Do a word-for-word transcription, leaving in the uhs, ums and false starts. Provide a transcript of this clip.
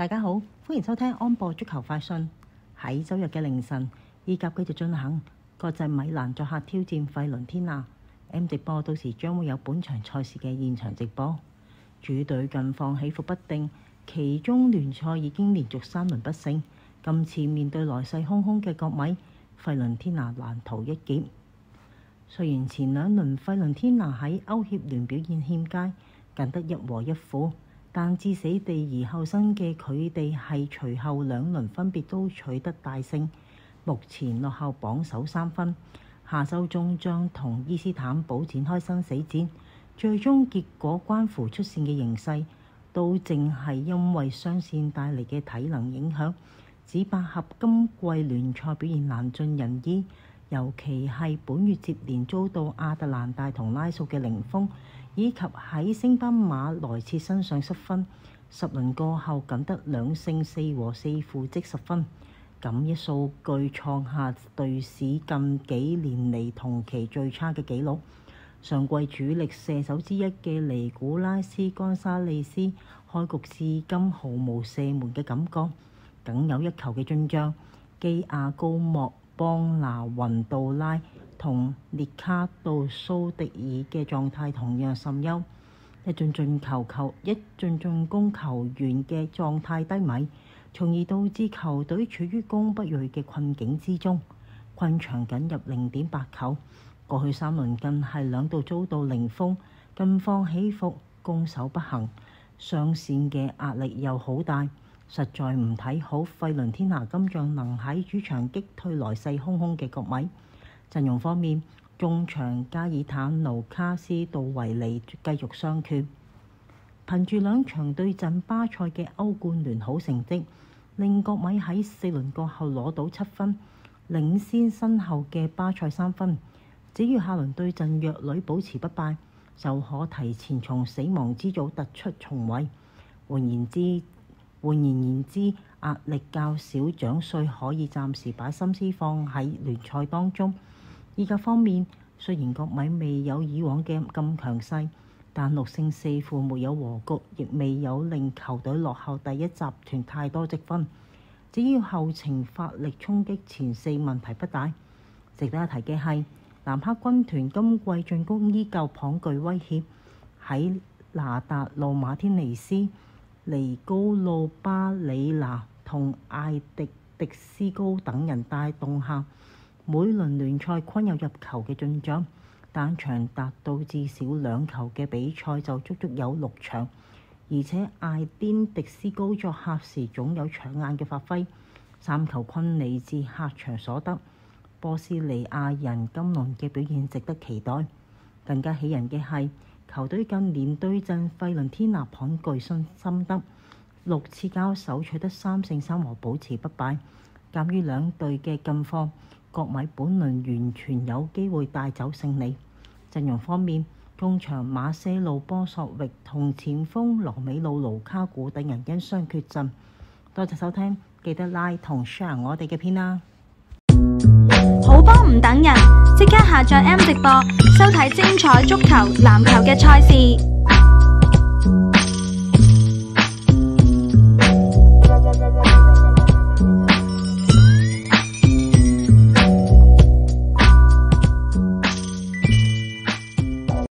大家好，歡迎收聽安播足球快訊。喺周日嘅凌晨，意甲繼續進行，國際米蘭作客挑戰費倫天拿。M 直播到時將會有本場賽事嘅現場直播。主隊近況起伏不定，其中聯賽已經連續三輪不勝，今次面對來勢洶洶嘅國米，費倫天拿難逃一劫。雖然前兩輪費倫天拿喺歐協聯表現欠佳，僅得一和一負，但至死地而後生嘅佢哋係隨後兩輪分別都取得大勝，目前落後榜首三分。下週中將同伊斯坦堡展開生死戰，最終結果關乎出線嘅形勢，都正係因為雙線帶嚟嘅體能影響。紫百合今季聯賽表現難盡人意，尤其係本月接連遭到亞特蘭大同拉素嘅零封，以及喺升班馬萊切身上失分，十輪過後僅得兩勝四和四負積十分，咁一數據創下隊史近幾年嚟同期最差嘅紀錄。上季主力射手之一嘅尼古拉斯干沙利斯開局至今毫無射門嘅感覺，僅有一球嘅進帳。基亞高莫邦拿雲杜拉同列卡杜蘇迪爾嘅狀態同樣甚優，一進進球球一進進攻球員嘅狀態低迷，從而導致球隊處於攻不銳嘅困境之中，困場僅入零點八球。過去三輪更係兩度遭到零封，近況起伏，攻守不行，雙線嘅壓力又好大，實在唔睇好費倫天拿今仗能喺主場擊退來勢洶洶嘅國米。陣容方面，中場加爾坦奴卡斯杜維尼繼續傷缺，憑住兩場對陣巴塞嘅歐冠聯好成績，令國米喺四輪過後攞到七分，領先身後嘅巴塞三分。只要下輪對陣弱旅保持不敗，就可提前從死亡之組突出重圍。換言之，換言言之，壓力較少，獎帥可以暫時把心思放喺聯賽當中。意甲方面，雖然國米未有以往嘅咁強勢，但六勝四負沒有和局，亦未有令球隊落後第一集團太多積分。只要後程發力衝擊前四，問題不大。值得一提嘅係，藍黑軍團今季進攻依舊頗具威脅，喺拿達路馬天尼斯、尼高路巴里拿同艾迪迪斯高等人帶動下，每輪聯賽均有入球嘅進帳，單場達到至少兩球嘅比賽就足足有六場，而且艾甸迪斯高作客時總有搶眼嘅發揮，三球均嚟自客場所得。波斯尼亞人今輪嘅表現值得期待。更加喜人嘅係，球隊近年對陣費倫天拿頗具信心得，六次交手取得三勝三和，保持不敗。鑑於兩隊嘅近況，國米本輪完全有機會帶走勝利。陣容方面，中場馬些路波索域同前鋒羅美路盧卡古等人因傷缺陣。多謝收聽，記得 like 同 share 我哋嘅片啦。 好波唔等人，即刻下載 M 直播，收睇精彩足球、籃球嘅賽事。